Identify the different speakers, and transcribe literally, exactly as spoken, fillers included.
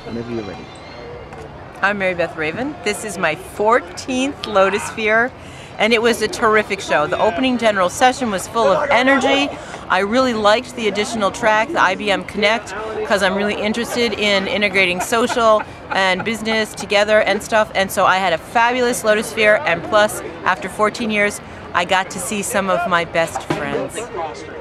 Speaker 1: Whenever you're ready.
Speaker 2: I'm Mary Beth Raven. This is my fourteenth Lotusphere, and it was a terrific show. The opening general session was full of energy. I really liked the additional track, the I B M Connect, because I'm really interested in integrating social and business together and stuff, and so I had a fabulous Lotusphere, and plus, after fourteen years, I got to see some of my best friends.